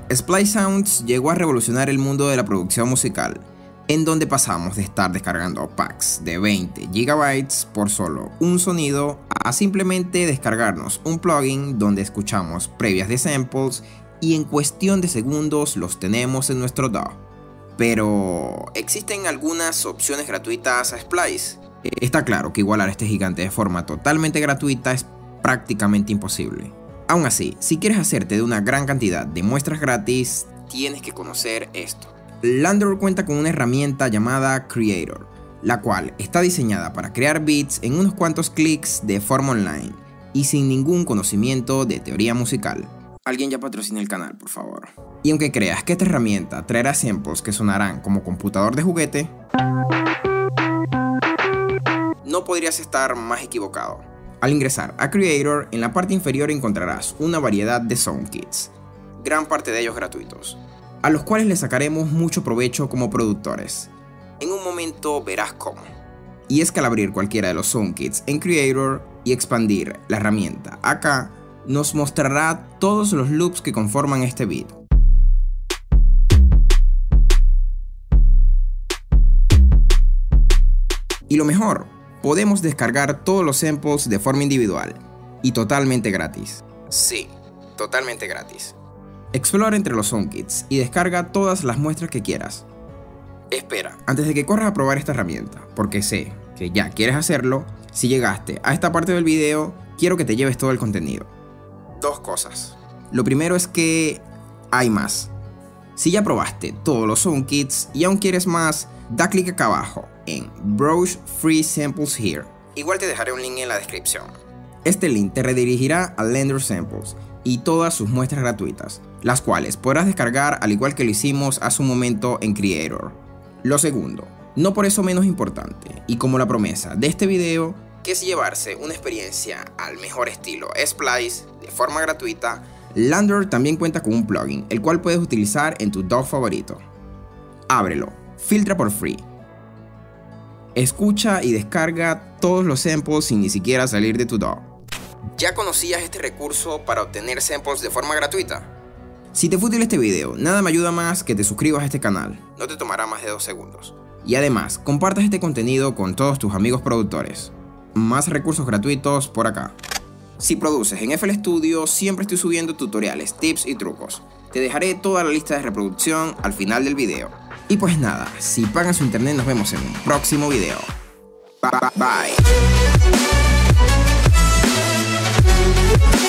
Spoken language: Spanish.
Splice Sounds llegó a revolucionar el mundo de la producción musical, en donde pasamos de estar descargando packs de 20 GB por solo un sonido a simplemente descargarnos un plugin donde escuchamos previas de samples y en cuestión de segundos los tenemos en nuestro DAW. Pero, ¿existen algunas opciones gratuitas a Splice? Está claro que igualar a este gigante de forma totalmente gratuita es prácticamente imposible. Aún así, si quieres hacerte de una gran cantidad de muestras gratis, tienes que conocer esto. Landor cuenta con una herramienta llamada Creator, la cual está diseñada para crear beats en unos cuantos clics de forma online y sin ningún conocimiento de teoría musical. Alguien ya patrocina el canal, por favor. Y aunque creas que esta herramienta traerá samples que sonarán como computador de juguete, no podrías estar más equivocado. Al ingresar a Creator, en la parte inferior encontrarás una variedad de sound kits, gran parte de ellos gratuitos, a los cuales le sacaremos mucho provecho como productores. En un momento verás cómo. Y es que al abrir cualquiera de los sound kits en Creator y expandir la herramienta acá, nos mostrará todos los loops que conforman este beat. Y lo mejor, podemos descargar todos los samples de forma individual y totalmente gratis. Sí, totalmente gratis. Explora entre los soundkits y descarga todas las muestras que quieras. Espera, antes de que corras a probar esta herramienta, porque sé que ya quieres hacerlo, si llegaste a esta parte del video, quiero que te lleves todo el contenido. Dos cosas. Lo primero es que hay más. Si ya probaste todos los soundkits y aún quieres más, da clic acá abajo en Browse Free Samples Here. Igual te dejaré un link en la descripción. Este link te redirigirá a Landor Samples y todas sus muestras gratuitas, las cuales podrás descargar al igual que lo hicimos hace un momento en Creator. Lo segundo, no por eso menos importante, y como la promesa de este video, que es llevarse una experiencia al mejor estilo Splice de forma gratuita, Landor también cuenta con un plugin, el cual puedes utilizar en tu DAW favorito. Ábrelo, filtra por free. Escucha y descarga todos los samples sin ni siquiera salir de tu DAW. ¿Ya conocías este recurso para obtener samples de forma gratuita? Si te fue útil este video, nada me ayuda más que te suscribas a este canal, no te tomará más de 2 segundos. Y además, compartas este contenido con todos tus amigos productores. Más recursos gratuitos por acá. Si produces en FL Studio, siempre estoy subiendo tutoriales, tips y trucos. Te dejaré toda la lista de reproducción al final del video. Y pues nada, si pagan su internet nos vemos en un próximo video. Bye.